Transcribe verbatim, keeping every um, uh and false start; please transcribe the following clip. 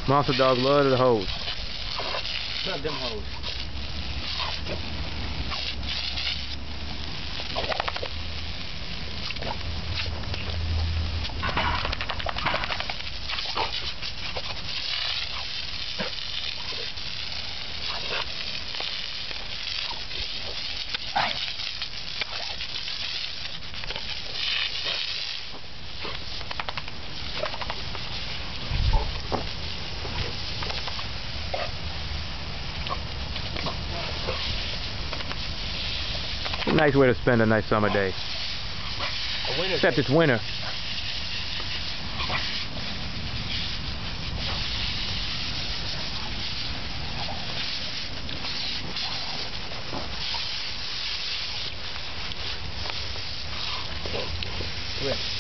Monster Dawg love the hose. Love them hoes. A nice way to spend a nice summer day. Except it's winter. Quit.